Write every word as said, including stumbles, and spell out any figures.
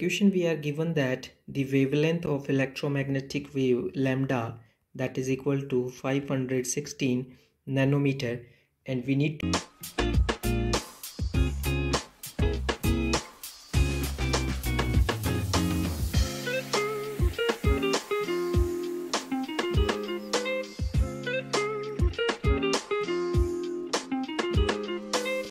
question we are given that the wavelength of electromagnetic wave lambda, that is equal to five hundred sixteen nanometer, and we need to